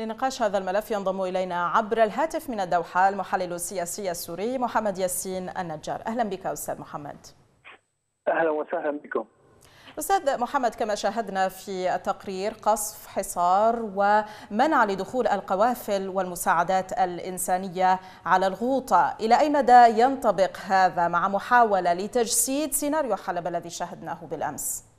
لنقاش هذا الملف ينضم إلينا عبر الهاتف من الدوحة المحلل السياسي السوري محمد ياسين النجار. أهلا بك أستاذ محمد. أهلا وسهلا بكم. أستاذ محمد، كما شاهدنا في التقرير قصف، حصار ومنع لدخول القوافل والمساعدات الإنسانية على الغوطة، إلى أي مدى ينطبق هذا مع محاولة لتجسيد سيناريو حلب الذي شاهدناه بالأمس؟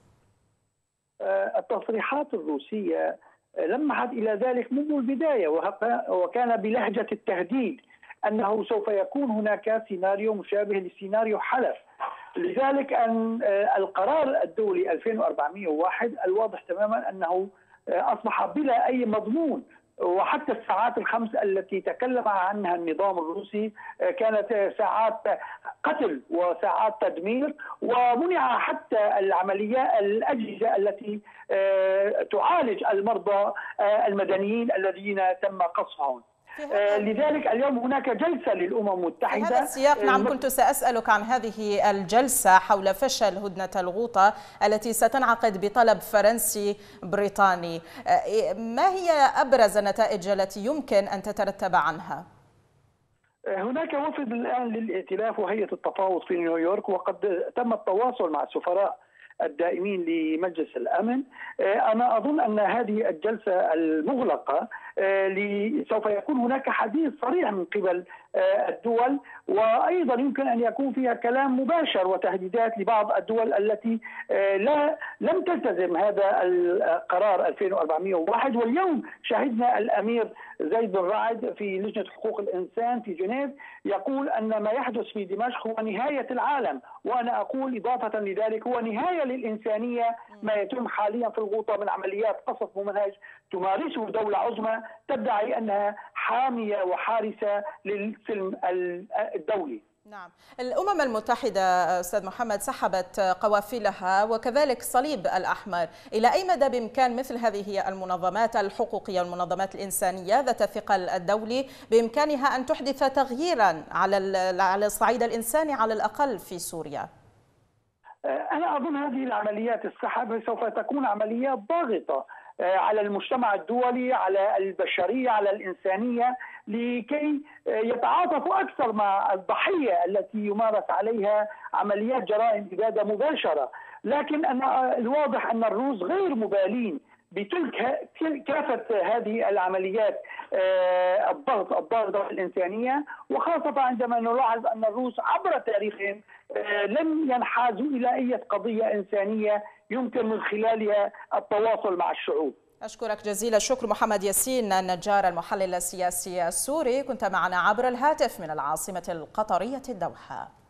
التصريحات الروسية لمحت إلى ذلك منذ البداية، وكان بلهجة التهديد أنه سوف يكون هناك سيناريو مشابه لسيناريو حلب. لذلك أن القرار الدولي 2401 الواضح تماما أنه أصبح بلا أي مضمون، وحتى الساعات الخمس التي تكلم عنها النظام الروسي كانت ساعات قتل وساعات تدمير، ومنع حتى الأجهزة التي تعالج المرضى المدنيين الذين تم قصفهم. لذلك اليوم هناك جلسة للأمم المتحدة. في هذا السياق نعم، كنت سأسألك عن هذه الجلسة حول فشل هدنة الغوطة التي ستنعقد بطلب فرنسي بريطاني. ما هي أبرز النتائج التي يمكن أن تترتب عنها؟ هناك وفد الآن للائتلاف وهيئة التفاوض في نيويورك، وقد تم التواصل مع السفراء الدائمين لمجلس الأمن. أنا أظن أن هذه الجلسة المغلقة سوف يكون هناك حديث صريح من قبل الدول، وأيضا يمكن أن يكون فيها كلام مباشر وتهديدات لبعض الدول التي لم تلتزم هذا القرار 2401. واليوم شهدنا الأمير زيد بن رعد في لجنة حقوق الإنسان في جنيف يقول أن ما يحدث في دمشق هو نهاية العالم، وأنا أقول إضافة لذلك هو نهاية للإنسانية ما يتم حاليا في الغوطة من عمليات قصف ممنهج تمارسه دولة عظمى تدعي أنها حامية وحارسة للسلم الدولي. نعم، الأمم المتحدة أستاذ محمد سحبت قوافلها وكذلك الصليب الأحمر، إلى أي مدى بإمكان مثل هذه المنظمات الحقوقية والمنظمات الإنسانية ذات الثقل الدولي بإمكانها أن تحدث تغييرا على الصعيد الإنساني على الأقل في سوريا؟ أنا أظن هذه العمليات السحب سوف تكون عمليات ضاغطة على المجتمع الدولي، على البشرية، على الإنسانية، لكي يتعاطفوا أكثر مع الضحية التي يمارس عليها عمليات جرائم إبادة مباشرة. لكن الواضح أن الروس غير مبالين بتلك كافة هذه العمليات الضغط الإنسانية، وخاصة عندما نلاحظ أن الروس عبر تاريخهم لم ينحازوا إلى أي قضية إنسانية يمكن من خلالها التواصل مع الشعوب. أشكرك جزيل الشكر محمد ياسين النجار المحلل السياسي السوري، كنت معنا عبر الهاتف من العاصمة القطرية الدوحة.